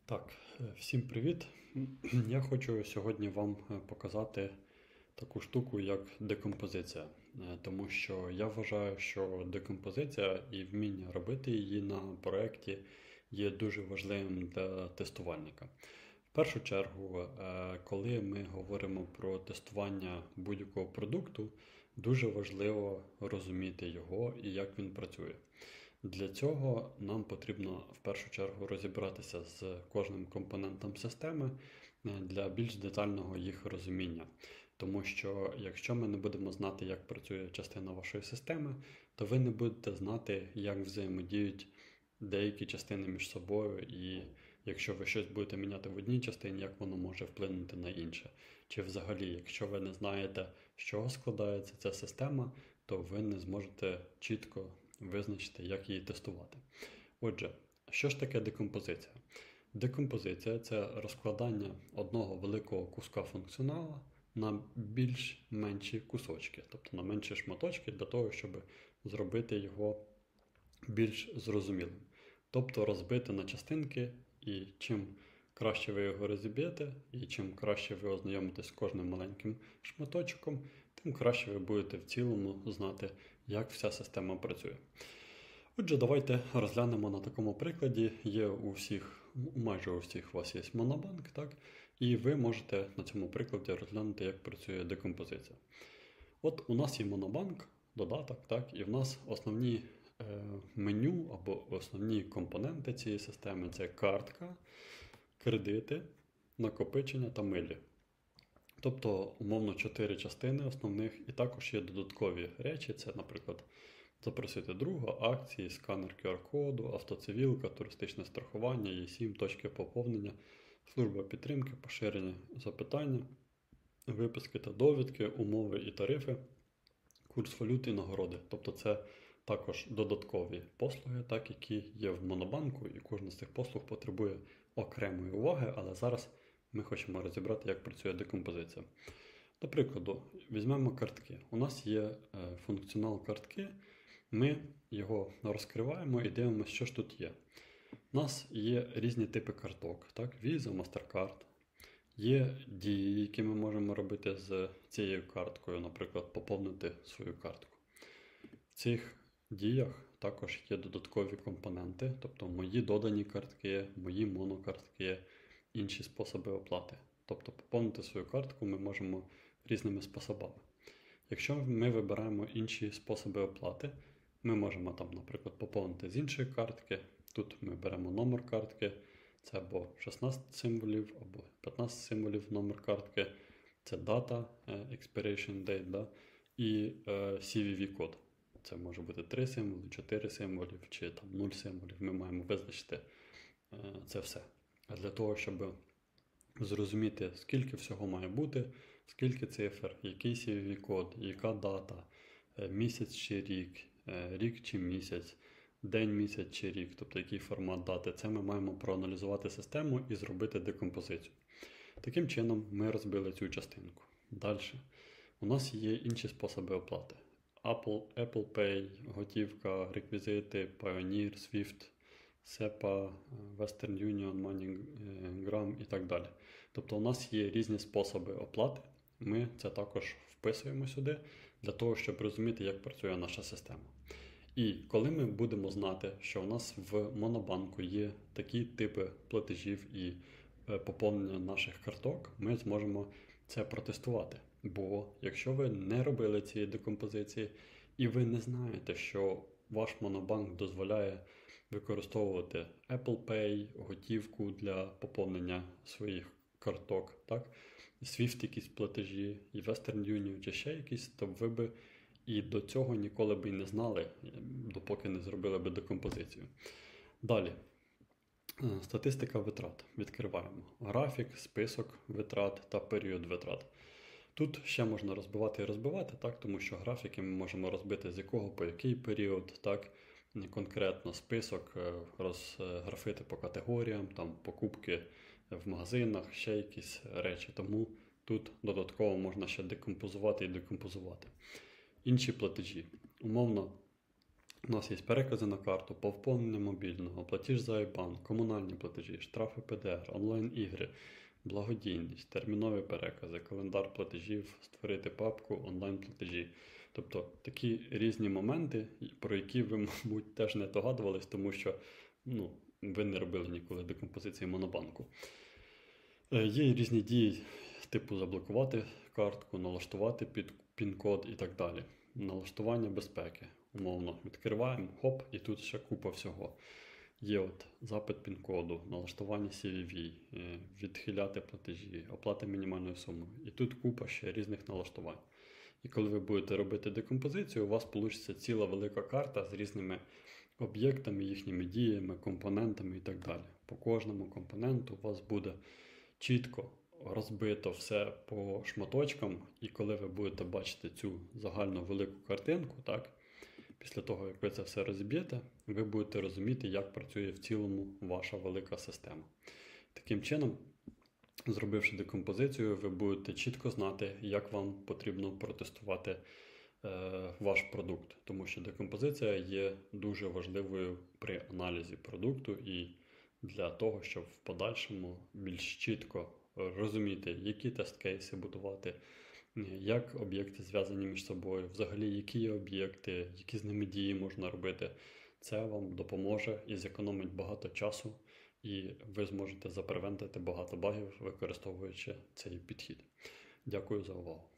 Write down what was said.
Всім привіт! Я хочу сьогодні вам показати таку штуку, як декомпозиція. Тому що я вважаю, що декомпозиція і вміння робити її на проєкті є дуже важливим для тестувальника. В першу чергу, коли ми говоримо про тестування будь-якого продукту, дуже важливо розуміти його і як він працює. Для цього нам потрібно в першу чергу розібратися з кожним компонентом системи для більш детального їх розуміння. Тому що якщо ми не будемо знати, як працює частина вашої системи, то ви не будете знати, як взаємодіють деякі частини між собою, і якщо ви щось будете міняти в одній частині, як воно може вплинути на інше. Чи взагалі, якщо ви не знаєте, з чого складається ця система, то ви не зможете чітко визначити, як її тестувати. Отже, що ж таке декомпозиція? Декомпозиція – це розкладання одного великого куска функціонала на більш менші кусочки, тобто на менші шматочки для того, щоб зробити його більш зрозумілим. Тобто розбити на частинки, і чим краще ви його розіб'єте, і чим краще ви ознайомитесь з кожним маленьким шматочком, тим краще ви будете в цілому знати, як вся система працює. Отже, давайте розглянемо на такому прикладі. Є майже у всіх у вас є монобанк, так? І ви можете на цьому прикладі розглянути, як працює декомпозиція. От у нас є монобанк, додаток, так? І в нас основні меню або основні компоненти цієї системи – це картка, кредити, накопичення та милі. Тобто, умовно, 4 частини основних, і також є додаткові речі, це, наприклад, запросити друга, акції, сканер QR-коду, автоцивілка, туристичне страхування, ЄСІМ, точки поповнення, служба підтримки, поширення запитання, виписки та довідки, умови і тарифи, курс валют і нагороди. Тобто це також додаткові послуги, так, які є в монобанку, і кожна з цих послуг потребує окремої уваги, але зараз ми хочемо розібрати, як працює декомпозиція. До прикладу, візьмемо картки. У нас є функціонал картки, ми його розкриваємо і дивимося, що ж тут є. У нас є різні типи карток, так? Visa, MasterCard. Є дії, які ми можемо робити з цією карткою, наприклад, поповнити свою картку. В цих діях також є додаткові компоненти, тобто мої додані картки, мої монокартки, інші способи оплати. Тобто поповнити свою картку ми можемо різними способами. Якщо ми вибираємо інші способи оплати, ми можемо там, наприклад, поповнити з іншої картки. Тут ми беремо номер картки, це або 16 символів, або 15 символів номер картки, це дата, expiration date, да? І CVV-код. Це може бути 3 символи, 4 символів, чи там 0 символів. Ми маємо визначити це все. А для того, щоб зрозуміти, скільки всього має бути, скільки цифр, який CVV-код, яка дата, місяць чи рік, рік чи місяць, день, місяць чи рік, тобто який формат дати, це ми маємо проаналізувати систему і зробити декомпозицію. Таким чином ми розбили цю частинку. Далі. У нас є інші способи оплати. Apple Pay, готівка, реквізити, Payoneer, Swift, SEPA, Western Union, MoneyGram і так далі. Тобто у нас є різні способи оплати. Ми це також вписуємо сюди для того, щоб розуміти, як працює наша система. І коли ми будемо знати, що у нас в монобанку є такі типи платежів і поповнення наших карток, ми зможемо це протестувати. Бо якщо ви не робили цієї декомпозиції і ви не знаєте, що ваш монобанк дозволяє використовувати Apple Pay, готівку для поповнення своїх карток, так? Swift якісь платежі, і Western Union чи ще якісь, то ви би і до цього ніколи б і не знали, допоки не зробили би декомпозицію. Далі. Статистика витрат. Відкриваємо. Графік, список витрат та період витрат. Тут ще можна розбивати і розбивати, так? Тому що графіки ми можемо розбити з якого по який період, так? Конкретно список розграфити по категоріям, там покупки в магазинах, ще якісь речі. Тому тут додатково можна ще декомпозувати і декомпозувати. Інші платежі. Умовно, У нас є перекази на карту, поповнення мобільного, платіж за IBAN, комунальні платежі, штрафи ПДР, онлайн-ігри, благодійність, термінові перекази, календар платежів, створити папку, онлайн-платежі. Тобто такі різні моменти, про які ви, мабуть, теж не догадувались, тому що ви не робили ніколи декомпозиції монобанку. Є і різні дії, типу заблокувати картку, налаштувати під пін-код і так далі. Налаштування безпеки. Умовно, відкриваємо, хоп, і тут ще купа всього. Є запит пін-коду, налаштування CVV, відхиляти платежі, оплата мінімальною сумою. І тут купа ще різних налаштувань. І коли ви будете робити декомпозицію, у вас вийде ціла велика карта з різними об'єктами, їхніми діями, компонентами і так далі. По кожному компоненту у вас буде чітко розбито все по шматочкам, і коли ви будете бачити цю загальну велику картинку, так, після того, як ви це все розіб'єте, ви будете розуміти, як працює в цілому ваша велика система. Таким чином, зробивши декомпозицію, ви будете чітко знати, як вам потрібно протестувати ваш продукт. Тому що декомпозиція є дуже важливою при аналізі продукту і для того, щоб в подальшому більш чітко розуміти, які тест-кейси будувати, як об'єкти зв'язані між собою, взагалі, які є об'єкти, які з ними дії можна робити. Це вам допоможе і зекономить багато часу, і ви зможете запревентити багато багів, використовуючи цей підхід. Дякую за увагу.